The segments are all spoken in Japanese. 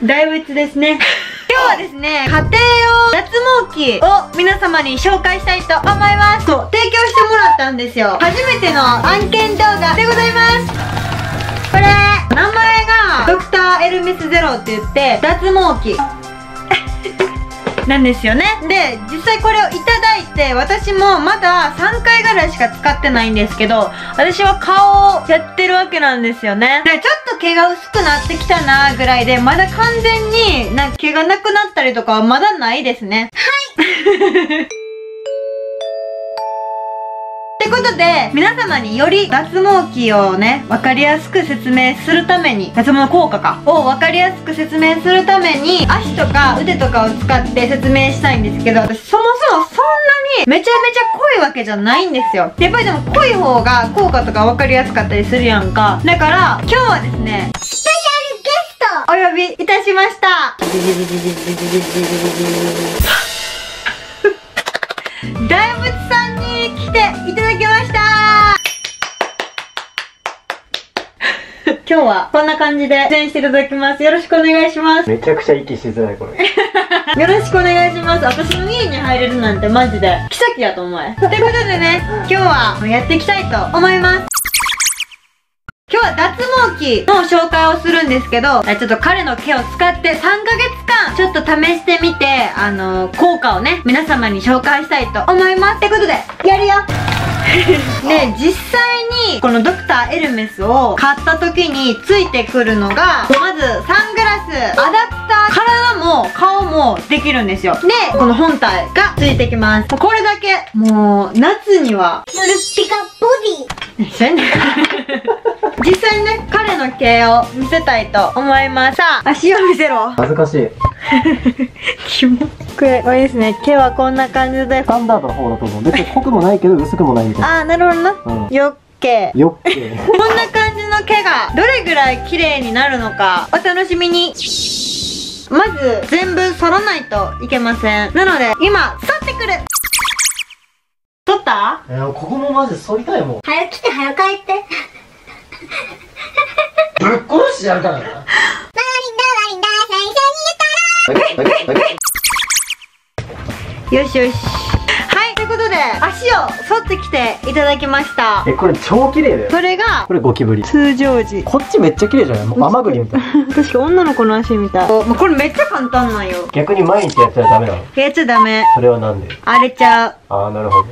大仏ですね。今日はですね、家庭用脱毛器を皆様に紹介したいと思います。そう、提供してもらったんですよ。初めての案件動画でございます。これ、名前がドクターエルメスゼロって言って、脱毛器。なんですよね。で、実際これをいただいて、私もまだ3回ぐらいしか使ってないんですけど、私は顔をやってるわけなんですよね。で、ちょっと毛が薄くなってきたなぐらいで、まだ完全に毛がなくなったりとかはまだないですね。はい。ってことで、皆様により脱毛器をね、わかりやすく説明するために、脱毛効果をわかりやすく説明するために、足とか腕とかを使って説明したいんですけど、私そもそもそんなにめちゃめちゃ濃いわけじゃないんですよ。やっぱりでも濃い方が効果とかわかりやすかったりするやんか。だから、今日はですね、スペシャルゲストお呼びいたしました。大仏さんに来ていただきました今日はこんな感じで出演していただきます。よろしくお願いします。 めちゃくちゃ息しづらいこれよろしくお願いします。私の家に入れるなんてマジで奇跡やと思え。ということでね、今日はやっていきたいと思います。今日は脱毛器の紹介をするんですけど、ちょっと彼の毛を使って3ヶ月間ちょっと試してみて、効果をね、皆様に紹介したいと思います。ということで、やるよで、実際にこのドクターエルメスを買った時についてくるのが、まずサングラス、アダプター、体も顔もできるんですよ。で、この本体がついてきます。これだけ。もう、夏には、ルッピカボディ実際にね、彼の毛を見せたいと思います。さあ、足を見せろ。 恥ずかしいキモ。これですね、毛はこんな感じで。 スタンダードの方だと思う。別に濃くもないけど薄くもないみたいな。 あー、なるほどな。 うん、 よっけよっけこんな感じの毛がどれぐらい綺麗になるのかお楽しみに。まず全部剃らないといけません。なので今剃ってくる。剃った？ ここもマジ剃りたいもん。 早来て早帰ってぶっ殺してやるからな。 よしよし。はい、ということで足を剃ってきていただきました。 これ超綺麗だよ。 これがこれゴキブリ。 通常時。 こっちめっちゃ綺麗じゃない？もう甘栗みたいな確か女の子の足みたい。もうこれめっちゃ簡単なんよ。 逆に毎日やったらダメなの？ やっちゃダメ。 それはなんで？ 荒れちゃう。 ああ、なるほど。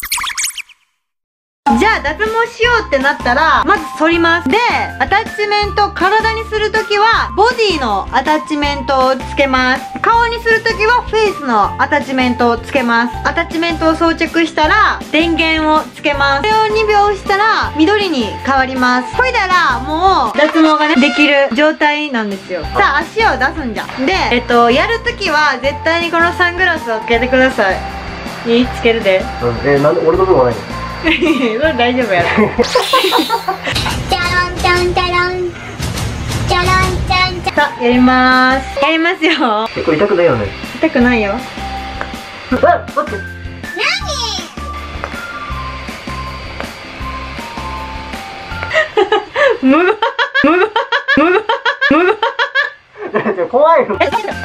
じゃあ脱毛しようってなったらまず剃ります。で、アタッチメント体にするときはボディのアタッチメントをつけます。顔にするときはフェイスのアタッチメントをつけます。アタッチメントを装着したら電源をつけます。それを2秒したら緑に変わります。ほいだらもう脱毛がねできる状態なんですよ。さあ足を出すんじゃん。で、やるときは絶対にこのサングラスをつけてください。いい？つけるで。 なんで俺の分はないの？ それ大丈夫やろ。さあ、やりまーす。やりますよ。 これ痛くないよね？ 痛くないよ。 待って。何？怖いの。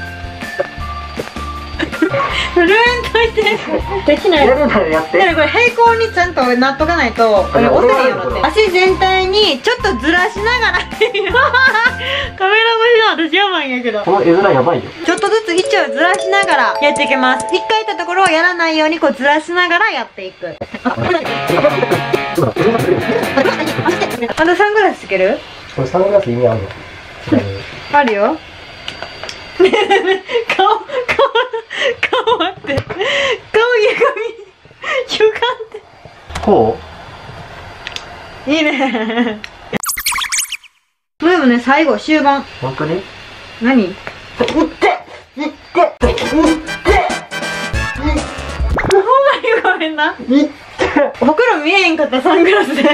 震えんといて。できない。 やるならやって。 だからこれ平行にちゃんとなっとかないとこれ押せへんよなって。足全体にちょっとずらしながらカメラ越しの私やばいんやけど、 この絵面やばいよ。 ちょっとずつ位置をずらしながらやっていきます。一回やったところをやらないようにこうずらしながらやっていく。まだサングラスつける？ これサングラス意味あるの？ あるよ。顔待って。顔歪んで。 こう？いいね。でもね、最後終盤。 本当に？ 何？ いってほんまにごめんな。ほくろ見えへんかったサングラスで。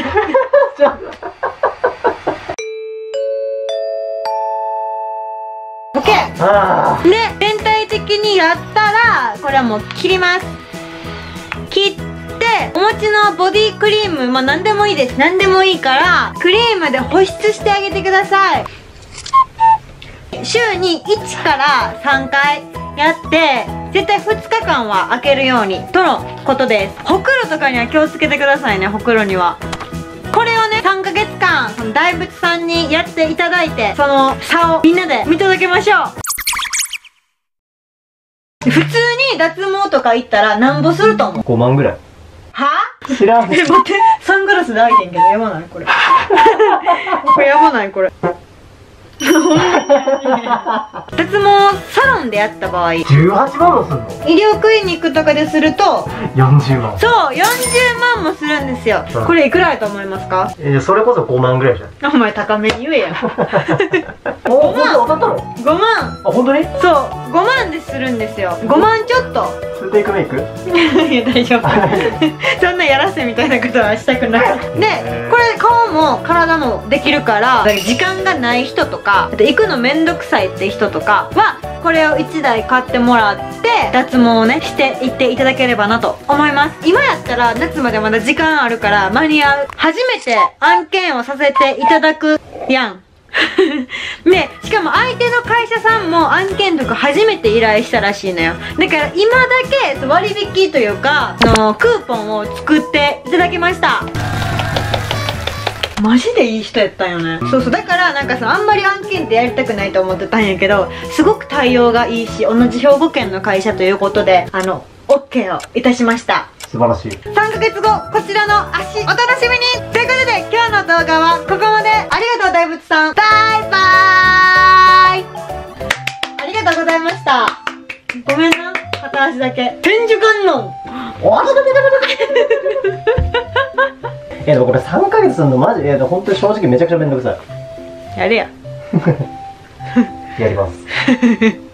オッケー。で、全体的にやったらこれはもう切ります。切ってお持ちのボディクリーム、まあ何でもいいです。何でもいいからクリームで保湿してあげてください。 週に1から3回やって絶対2日間は空けるようにとのことです。ほくろとかには気をつけてくださいね。ほくろにはこれをね3ヶ月間その大仏さんにやっていただいて、その差をみんなで見届けましょう。普通に脱毛とか行ったらなんぼすると思う 5万ぐらい。 は知らん。 待って、サングラスで開いてんけどやばないこれこれやばないこれ脱毛サロンでやった場合 18万もすんの？ 医療クリニックとかですると 40万。 そう40万もするんですよ、 うん、 これいくらやと思いますか？ それこそ5万ぐらいじゃん。 お前高めに言えやお、当たったの 5万。 あ、本当に？ そう5万でするんですよ。5万ちょっとツーテイクメイク？ いや大丈夫そんなやらせみたいなことはしたくないで、これ顔も体もできるから時間がない人とか行くのめんどくさいって人とかはこれを1台買ってもらって脱毛をねしていっていただければなと思います。今やったら夏までまだ時間あるから間に合う。初めて案件をさせていただくやんでしかも相手の会社さんも案件とか初めて依頼したらしいのよ。だから今だけ割引というかクーポンを作っていただきました。マジでいい人やったんよね。そうそう、だからなんかあんまり案件ってやりたくないと思ってたんやけど、すごく対応がいいし同じ兵庫県の会社ということでOK をいたしました。 素晴らしい。 3ヶ月後こちらの足お楽しみにということで今日の動画はここまで。ありがとう大仏さん。バイバーイ。ありがとうございました。ごめんな片足だけ天寿観音おあでもこれ3ヶ月すんのマジ本当に正直めちゃくちゃめんどくさい。 やれややります